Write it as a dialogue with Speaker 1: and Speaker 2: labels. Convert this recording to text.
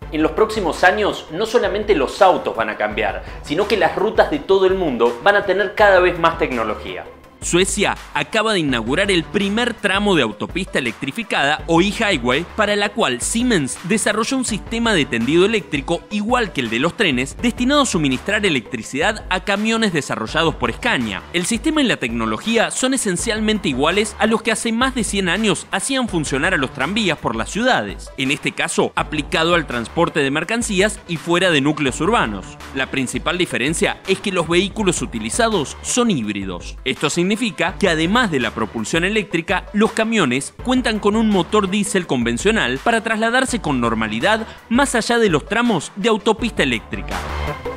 Speaker 1: En los próximos años, no solamente los autos van a cambiar, sino que las rutas de todo el mundo van a tener cada vez más tecnología.
Speaker 2: Suecia acaba de inaugurar el primer tramo de autopista electrificada o e-highway, para la cual Siemens desarrolló un sistema de tendido eléctrico igual que el de los trenes, destinado a suministrar electricidad a camiones desarrollados por Scania. El sistema y la tecnología son esencialmente iguales a los que hace más de 100 años hacían funcionar a los tranvías por las ciudades, en este caso aplicado al transporte de mercancías y fuera de núcleos urbanos. La principal diferencia es que los vehículos utilizados son híbridos. Esto significa que además de la propulsión eléctrica, los camiones cuentan con un motor diésel convencional para trasladarse con normalidad más allá de los tramos de autopista eléctrica.